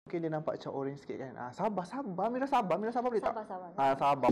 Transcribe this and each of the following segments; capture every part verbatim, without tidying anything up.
Mungkin dia nampak macam orange sikit kan. Ah, sabar, sabar. Mira sabar. Mira sabar boleh tak? Sabar, sabar. Ah, sabar.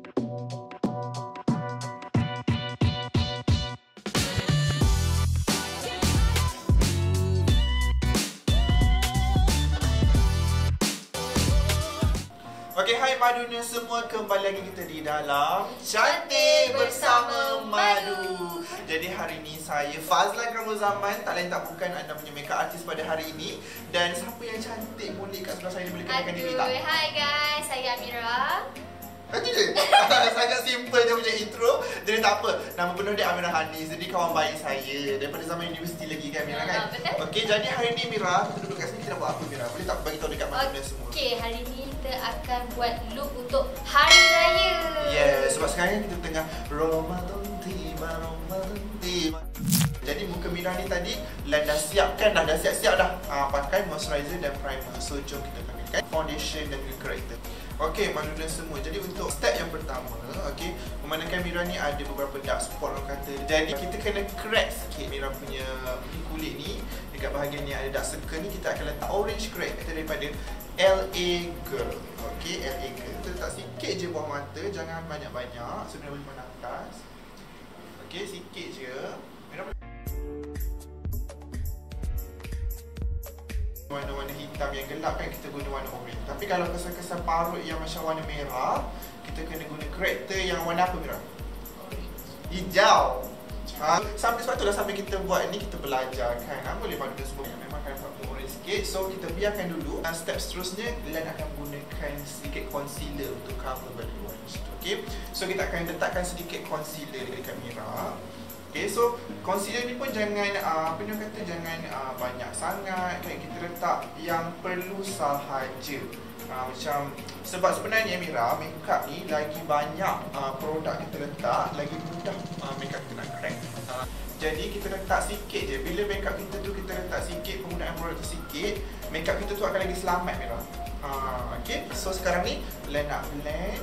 Okey, hai Madunya semua, kembali lagi kita di dalam Cantik Bersama Madu. Jadi hari ini saya Fazlan Kamuzaman, tak lain tak bukan anda punya makeup artist pada hari ini. Dan siapa yang cantik boleh kat sebelah saya, boleh kenalkan diri tak? Aduh, hai guys, saya Amira. Itu je. Sangat simple dia punya intro. Jadi tak apa, nama penuh dia Amira Hanis. Jadi kawan baik saya daripada zaman universiti lagi kan Mira kan? Uh, betul. Okey, jadi hari ni Mira, kita duduk kat sini, kita nak buat apa Mira? Boleh tak bagi tahu dekat Madunya semua? Okey, hari ni kita akan buat look untuk hari raya. Yes, sebab sekarang kita tengah Ramadan tiba, Ramadan tiba. Jadi muka Mira ni tadi Lan dah siapkan dah, dah siap-siap dah. Ha, pakai moisturizer dan primer. So jom kita pakaikan foundation dan juga corrector. Okey, Madunya semua. Jadi untuk step yang pertama, okey, memandangkan Mira ni ada beberapa dark spot orang kata. Jadi kita kena crack sikit Mira punya kulit ni. Dekat bahagian ni ada dark circle ni, kita akan letak orange corrector daripada L A Girl. Okey, L A Girl. Kita letak sikit je bawah mata, jangan banyak-banyak sebenarnya boleh pandang atas. Okey, sikit je. Mira warna-warna hitam yang gelap kan, kita guna warna orange. Tapi kalau kesan-kesan parut yang macam warna merah, kita kena guna corrector yang warna apa Mira? Hijau. Ha, sampai sebab itulah sambil kita buat ni kita belajar kan. Ha, boleh Madunya semua memang akan buat orange sikit. So kita biarkan dulu. Dan step seterusnya Lan akan gunakan sedikit concealer untuk cover balik orange. Okey. So kita akan letakkan sedikit concealer dekat Mira. Okay, so concealer ni pun jangan uh, apa dia kata jangan uh, banyak sangat kan, kita letak yang perlu sahaja. Uh, macam sebab sebenarnya Mira, makeup ni lagi banyak uh, produk kita letak, lagi mudah uh, makeup kita nak crack. Uh, jadi kita letak sikit je. Bila makeup kita tu kita letak sikit, penggunaan produk tu sikit, makeup kita tu akan lagi selamat Mira. Uh, okay, so sekarang ni Lan nak blend.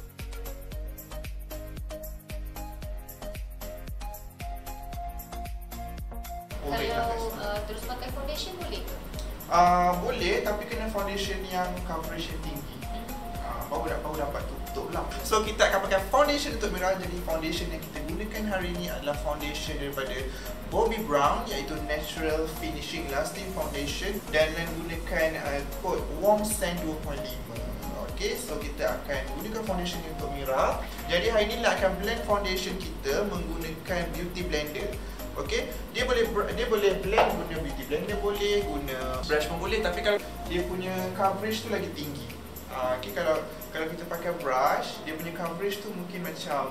Kalau uh, terus pakai foundation boleh ke? Uh, boleh, tapi kena foundation yang coverage yang tinggi. Uh, baru, baru dapat tutup lah. So kita akan pakai foundation untuk Mira. Jadi foundation yang kita gunakan hari ini adalah foundation daripada Bobbi Brown, iaitu Natural Finishing Lasting Foundation. Dan Lan gunakan uh, kod Warm Sand dua koma lima. Okay, so kita akan gunakan foundation ni untuk Mira. Jadi hari ini Lan akan blend foundation kita menggunakan beauty blender. Okey, dia boleh dia boleh blend guna beauty blender, boleh guna brush pun boleh, tapi kalau dia punya coverage tu lagi tinggi. Uh, okey, kalau kalau kita pakai brush, dia punya coverage tu mungkin macam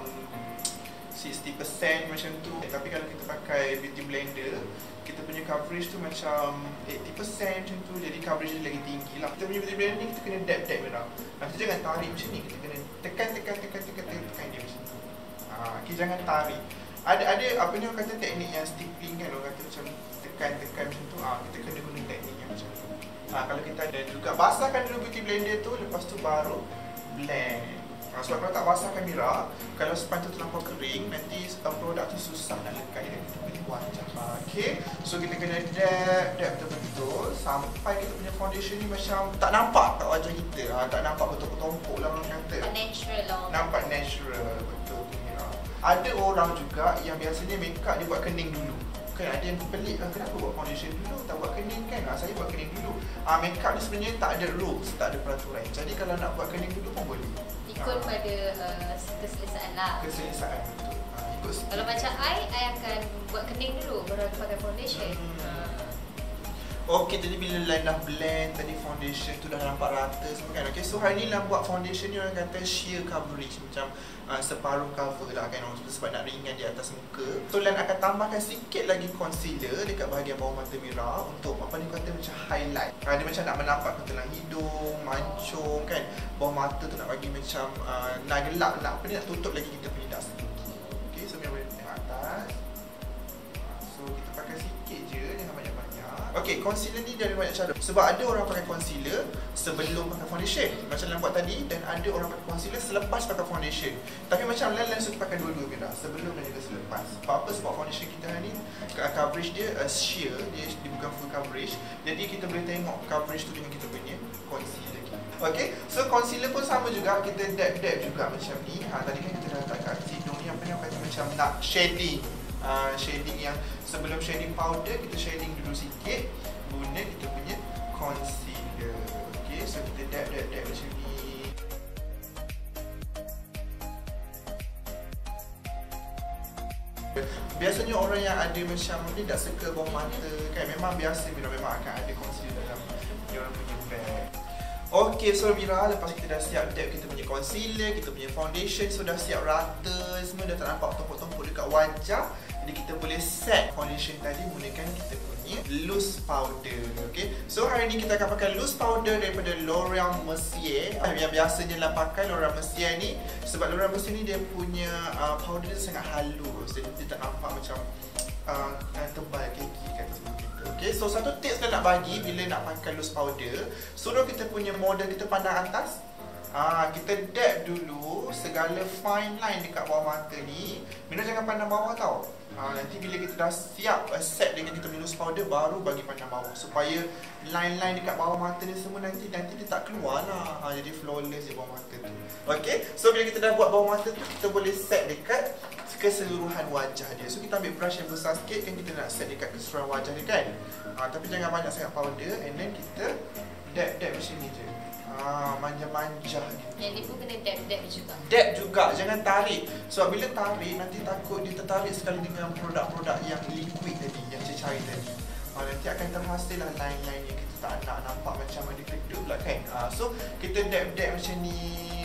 sixty percent macam tu. Tapi kalau kita pakai beauty blender, kita punya coverage tu macam eighty percent macam tu. Jadi coverage dia lagi tinggi lah. Kita punya beauty blender ni kita kena dab-dab Mira. Nanti jangan tarik macam ni, kita kena tekan tekan tekan tekan tekan, tekan dia macam tu. Ah, okey, jangan tarik. Ada ada apa ni orang kata teknik yang stippling kan, orang kata macam tekan-tekan macam tu. Ah, kita kena guna teknik yang macam tu. Ah, kalau kita ada juga basahkan dulu beauty blender tu, lepas tu baru blend. Ah, sebab kalau tak basahkan Mira, kalau sponge tu terlampau kering, nanti produk tu susah nak lekat dan kita boleh buat macam. Ah, okey. So kita kena dab dab betul-betul sampai kita punya foundation ni macam tak nampak kat wajah kita. Ah, tak nampak betul-betul lah orang kata. Nampak natural lah. Nampak natural betul. Ada orang juga yang biasanya makeup dia buat kening dulu. Kan ada yang pelik kan, kenapa buat foundation dulu, tak buat kening kan? Ha, saya buat kening dulu. Ah, makeup ni sebenarnya tak ada rules, tak ada peraturan. Jadi kalau nak buat kening dulu pun boleh. Ikut ha. pada uh, keselesaan lah. Keselesaan betul. Ha, ikut sikit. Kalau macam I, I akan buat kening dulu baru aku pakai foundation. Hmm. Okey, jadi bila Lan dah blend tadi foundation tu dah nampak rata semua kan. Okey, so hari ni Lan buat foundation ni orang kata sheer coverage, macam uh, separuh cover lah kan, sebab nak ringan di atas muka. So Lan akan tambahkan sikit lagi concealer dekat bahagian bawah mata Mira untuk apa ni kata macam highlight. Uh, dia macam nak menampakkan telang hidung, mancung kan. Bawah mata tu nak bagi macam uh, nak gelap, nak apa ni, nak tutup lagi kita punya dark circle. Okey, so Mira boleh tengok atas. Uh, so kita pakai sikit je, jangan banyak-banyak. Okey, concealer ni dia ada banyak cara. Sebab ada orang pakai concealer sebelum pakai foundation, macam Lan buat tadi, dan ada orang pakai concealer selepas pakai foundation. Tapi macam Lan, Lan suka pakai dua-dua Mira, sebelum dan juga selepas. Apa? Sebab foundation kita ni coverage dia uh, sheer, dia, dia bukan full coverage. Jadi kita boleh tengok coverage tu dengan kita punya concealer. Okay, so concealer pun sama juga, kita dab-dab juga macam ni. Ha, tadi kan kita dah letak kat hidung ni, apa ni orang kata macam nak shading. Uh, shading yang sebelum shading powder, kita shading dulu sikit guna kita punya concealer. Okay, so kita dab-dab-dab macam ni. Biasanya orang yang ada macam ni tak suka bawah mata kan, memang biasa Mira memang akan ada concealer dalam dia orang punya bag. Okay, so Mira, lepas kita dah siap dab kita punya concealer, kita punya foundation, so dah siap rata semua, dah tak nampak tumpuk-tumpuk dekat wajah. Jadi kita boleh set foundation tadi menggunakan kita punya loose powder. Okay, so hari ni kita akan pakai loose powder daripada Laura Mercier. Yang biasanya lah pakai Laura Mercier ni, sebab Laura Mercier ni dia punya uh, powder dia sangat halus, jadi dia tak nampak macam uh, tebal keki kata semua kita. Okay, so satu tips saya nak bagi bila nak pakai loose powder, suruh kita punya model kita pandang atas. Ah, kita dab dulu segala fine line dekat bawah mata ni. Mira jangan pandang bawah tau. Ah, nanti bila kita dah siap uh, set dengan kita punya loose powder, baru bagi pandang bawah, supaya line-line dekat bawah mata ni semua nanti nanti dia tak keluar lah. Ah, jadi flawless di bawah mata tu. Okay, so bila kita dah buat bawah mata tu, kita boleh set dekat keseluruhan wajah dia. So kita ambil brush yang besar sikit kan, kita nak set dekat keseluruhan wajah dia kan. Ah, tapi jangan banyak sangat powder, and then kita dab-dab macam ni je. Ah, manja-manja gitu. Yang ni pun kena dab-dab juga. Dab juga, jangan tarik. Sebab bila tarik, nanti takut dia tertarik sekali dengan produk-produk yang liquid tadi, yang cecair tadi. Ah, nanti akan terhasil lah line-line yang kita tak nak nampak macam ada kedut lah kan. Ah, so, kita dab-dab macam ni.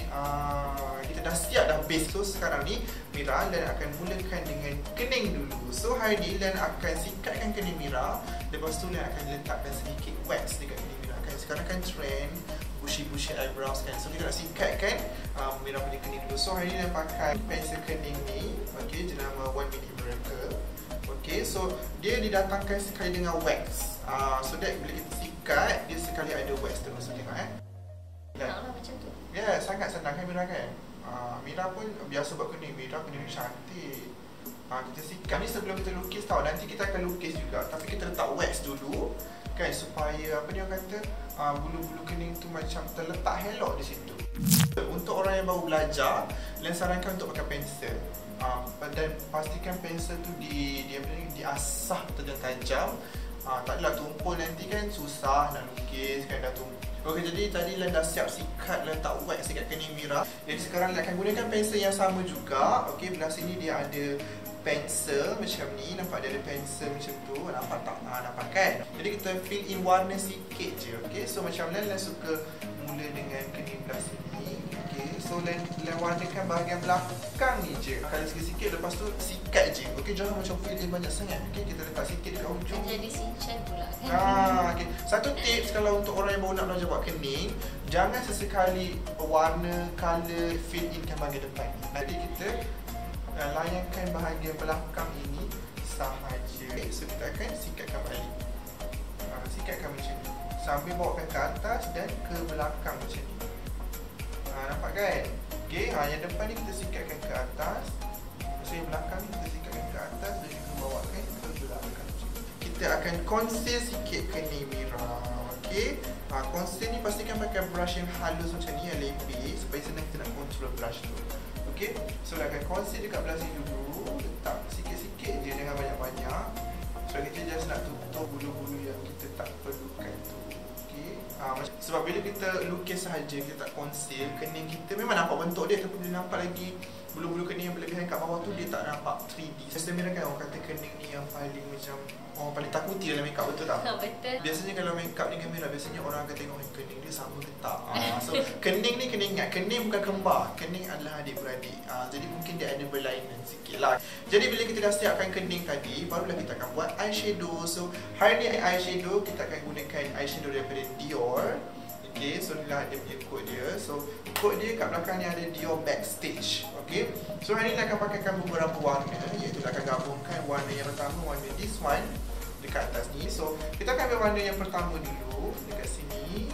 Ah, kita dah siap dah base. So, sekarang ni, Mira, Lan akan mulakan dengan kening dulu. So, hari ni, Lan akan sikatkan kening Mira. Lepas tu, Lan akan letakkan sedikit wax dekat kening Mira kan. Sekarang kan trend bushy-bushy eyebrows kan. So kita nak sikatkan um, Mira punya kening dulu. So hari ni nak pakai pensel kening ni, okay, jenama One Minute Miracle. Okay, so dia didatangkan sekali dengan wax. uh, So that bila kita sikat, dia sekali ada wax terus. So tengok eh, senang lah macam tu. ya, yeah, sangat senang kan Mira kan. uh, Mira pun biasa buat kening. Mira kening cantik. uh, Kita sikat ni sebelum kita lukis tau. Nanti kita akan lukis juga, tapi kita letak wax dulu kan, supaya apa dia kata, uh, bulu-bulu kening tu macam terletak helok di situ. Untuk orang yang baru belajar, Lan sarankan untuk pakai pensel. Uh, dan pastikan pensel tu di dia diasah tajam-tajam. Uh, tak adalah tumpul, nanti kan susah nak lukis kan, dah tumpul. Okey, jadi tadi Lan dah siap sikat, letak wax dekat kening Mira. Jadi sekarang Lan akan gunakan pensel yang sama juga. Okey, belah sini dia ada pensel macam ni, nampak dia ada pensel macam tu, nampak tak? Ha, nampak kan? Jadi kita fill in warna sikit je. Okay, so macam Lan, Lan suka mula dengan kening belah sini. Okay, so Lan, Lan warnakan bahagian belakang ni je, kali sikit-sikit, lepas tu sikat je. Okay, jangan macam fill in banyak sangat. Okay, kita letak sikit dekat hujung. Jadi sinchan pula kan. Ah, okay. Satu tips kalau untuk orang yang baru nak belajar buat kening, jangan sesekali warna colour fill in kan bahagian depan ni. Nanti kita uh, layankan bahagian belakang ini sahaja. Okay, so kita akan sikatkan balik. Uh, sikatkan macam ni, sambil bawakan ke atas dan ke belakang macam ni. Uh, nampak kan? Okay, uh, yang depan ni kita sikatkan ke atas. So yang belakang ni kita sikatkan ke atas dan juga bawakan ke belakang. Kita akan conceal sikit kening Mira. Okay, ha, conceal ni pastikan pakai brush yang halus macam ni, yang lepis, supaya senang kita nak control brush tu. Okay, so kita akan conceal dekat belah sini dulu. Letak sikit-sikit je, jangan banyak-banyak. So kita just nak tutup bulu-bulu yang kita tak perlukan tu. Okay, ha, sebab bila kita lukis sahaja, kita tak conceal, kening kita memang nampak bentuk dia, tapi bila nampak lagi bulu-bulu kening yang berlebihan kat bawah tu, dia tak nampak three D. Saya Mira kan orang kata kening ni yang paling macam orang paling takuti dalam makeup, betul tak? Betul. Biasanya kalau makeup dengan Mira, biasanya orang akan tengok kening dia sama ke tak. Ah, so kening ni kena ingat, kening bukan kembar, kening adalah adik-beradik. Ah, jadi mungkin dia ada berlainan sikit lah. Jadi bila kita dah siapkan kening tadi, barulah kita akan buat eyeshadow. So hari ni eyeshadow kita akan gunakan eyeshadow daripada Dior. Okay, so inilah dia punya code dia. So code dia kat belakang ni ada Dior Backstage. Okay, so hari ni akan pakaikan beberapa warna, iaitu akan gabungkan warna yang pertama, warna this one dekat atas ni. So kita akan ambil warna yang pertama dulu dekat sini.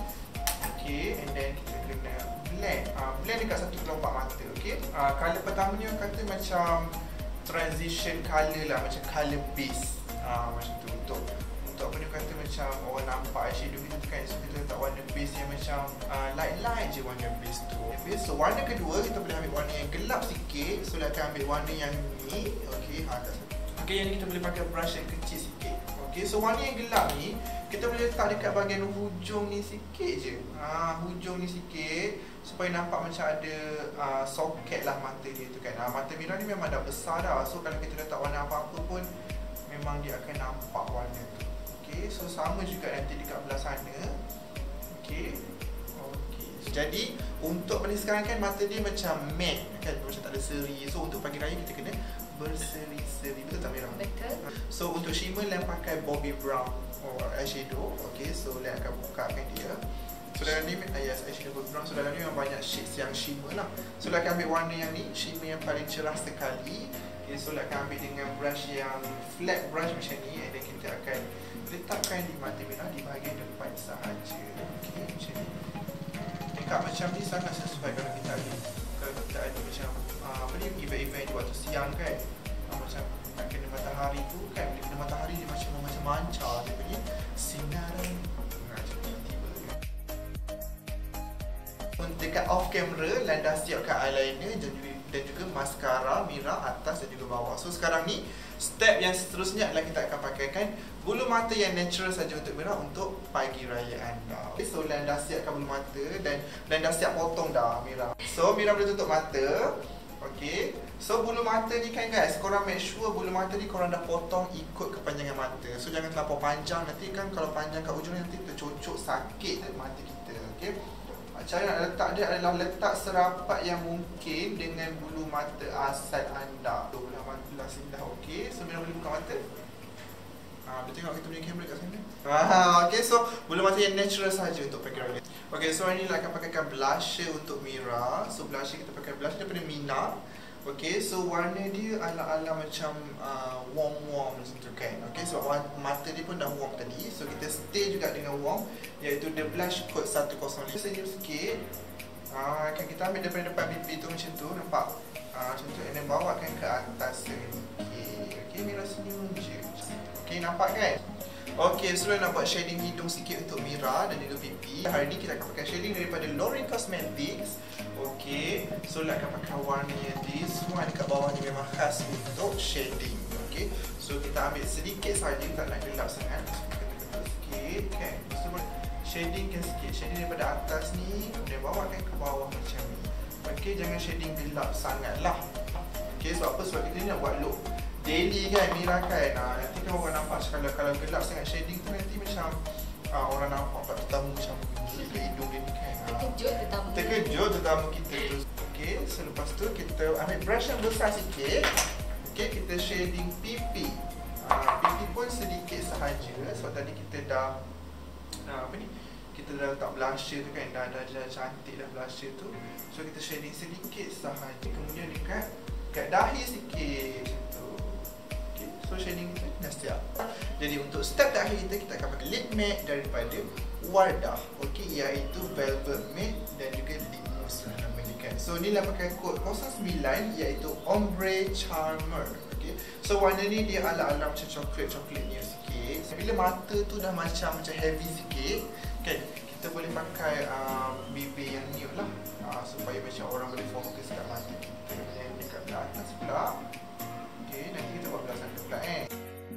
Okay, and then kita kena blend. uh, Blend dekat satu kelopak mata. Okay, uh, colour pertama ni orang kata macam transition colour lah, macam colour base. uh, Macam tu untuk untuk apa dia kata macam orang nampak eyeshadow kita tu kan. So kita letak warna base yang macam uh, light-light je warna base tu. Okay, so warna kedua kita boleh ambil warna yang gelap sikit. So kita akan ambil warna yang ni. Okay, ha, kat sana. Okay, yang ni kita boleh pakai brush yang kecil sikit. Okay, so warna yang gelap ni kita boleh letak dekat bahagian hujung ni sikit je. Ha, hujung ni sikit supaya nampak macam ada uh, soket lah mata dia tu kan. Ha, mata Mira ni memang dah besar dah. So kalau kita letak warna apa-apa pun memang dia akan nampak warna tu. Okay, so sama juga nanti dekat belah sana. Okay. Okay. Jadi untuk pada sekarang kan mata dia macam matte kan, macam tak ada seri. So untuk pagi raya kita kena berseri-seri. Betul tak Mira? Betul. So untuk shimmer Lam pakai Bobbi Brown or eyeshadow. Okay, so Lam akan bukakan dia. So dalam ni, uh, yes, eyeshadow Bobbi Brown. So dalam ni memang banyak shades yang shimmer lah. So Lam akan ambil warna yang ni, shimmer yang paling cerah sekali. Okay, so Lam akan ambil dengan brush yang flat brush macam ni. And then kita akan letakkan di mata Mira di bahagian depan sahaja. Okay, macam ni. Makeup macam ni sangat sesuai kalau kita ada, kalau kita ada macam uh, apa ni, event-event waktu siang kan. Uh, macam nak kena matahari tu kan, bila kena matahari dia macam macam mancar dia punya sinaran. Nah, tiba-tiba dekat off camera Lam dah siapkan eyeliner dan juga, dan juga mascara Mira atas dan juga bawah. So sekarang ni step yang seterusnya adalah kita akan pakaikan bulu mata yang natural saja untuk Mira untuk pagi raya anda. Okay, so Lam dah siapkan bulu mata dan Lam dah siap potong dah Mira. So Mira boleh tutup mata. Okay, so bulu mata ni kan guys, korang make sure bulu mata ni korang dah potong ikut kepanjangan mata. So jangan terlampau panjang, nanti kan kalau panjang kat ujung nanti tercocok sakit mata kita. Okay, cara nak letak dia adalah letak serapat yang mungkin dengan bulu mata asal anda. So belah mata belah sini dah okey. So Mira boleh buka mata. Ha, boleh tengok kita punya kamera kat sana. Ha, okey, so bulu mata yang natural saja untuk pagi raya. Okey, so hari ni lah akan pakaikan blusher untuk Mira. So blusher kita pakai blusher daripada Mina. Okey, so warna dia ala-ala macam uh, warm-warm macam tu kan. Okey, sebab so, mata dia pun dah warm tadi. So kita stay juga dengan warm, iaitu the blush code seratus lima. Senyum sikit. Uh, kan kita ambil daripada depan pipi tu macam tu, nampak? Uh, macam tu, and then bawakan ke atas sedikit. Okey, Mira senyum je. Okey, nampak kan? Okey, so nak buat shading hidung sikit untuk Mira dan juga pipi. Hari ni kita akan pakai shading daripada L'Oreal Cosmetics. Okey, so nak akan pakai warna this one dekat bawah ni memang khas untuk shading. Okey, so kita ambil sedikit saja, tak nak gelap sangat. Ketul-ketul sikit kan. So shadingkan sikit, shading daripada atas ni kemudian bawakan ke bawah macam ni. Okey, jangan shading gelap sangatlah. Okey, sebab apa? Sebab kita ni nak buat look daily kan Mira kan. Ha, nanti kan orang nampak kalau kalau gelap sangat shading tu nanti macam uh, orang nampak pak tetamu macam ke hidung dia ni kan. Terkejut tetamu. Terkejut tetamu kita tu. Okey, so lepas tu kita ambil brush yang besar sikit. Okey, kita shading pipi. Uh, pipi pun sedikit sahaja sebab tadi kita dah uh, apa ni? Kita dah letak blusher tu kan, dah dah, dah cantik dah blusher tu. So kita shading sedikit sahaja. Kemudian dekat dekat dahi sikit. So shading kita dah siap. Jadi untuk step terakhir kita, kita akan pakai lip matte daripada Wardah. Okey, iaitu Velvet Matte dan juga lip mousse lah namanya kan. So ni lah pakai kod kosong sembilan iaitu Ombre Charmer. Okey. So warna ni dia ala-ala macam coklat-coklat ni sikit. Bila mata tu dah macam macam heavy sikit kan, kita boleh pakai uh, bibir yang nude lah. Uh, supaya macam orang boleh fokus kat mata kita. Yang dekat belah atas pula. Okay, nanti kita buat belah sana pula eh.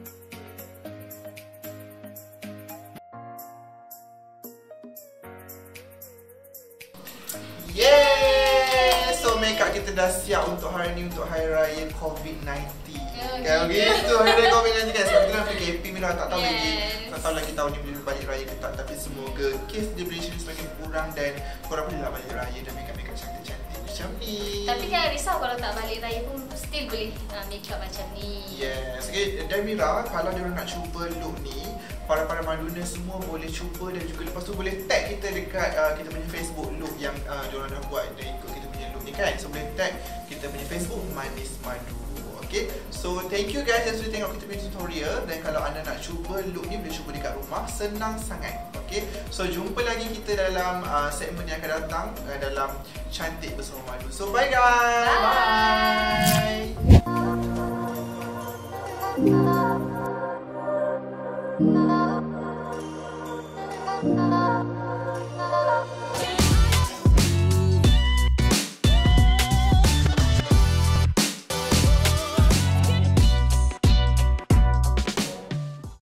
Yeay! So makeup kita dah siap untuk hari ni, untuk Hari Raya COVID sembilan belas. Kan begitu, Hari Raya COVID sembilan belas kan. Sebab kita dah P K P, Mira tak tahu yes. lagi Tak tahu lagi tahun ni boleh balik raya ke tak. Tapi semoga kes di Malaysia ni semakin kurang dan korang boleh lah balik raya dan makeup-makeup cantik-cantik macam ni. Tapi jangan risau kalau tak balik raya pun still boleh uh, makeup macam ni. Yes, okay. Dan Mira, kalau diorang nak cuba look ni, para-para maduna semua boleh cuba dan juga lepas tu boleh tag kita dekat uh, kita punya Facebook look yang uh, diorang dah buat dan ikut kita punya look ni kan. So boleh tag kita punya Facebook Manis Madu. Okay, so thank you guys yang sudah tengok kita punya tutorial. Dan kalau anda nak cuba look ni, boleh cuba dekat rumah, senang sangat. Okay, so jumpa lagi kita dalam uh, segmen yang akan datang uh, dalam Cantik Bersama Madu. So bye guys. Bye, bye.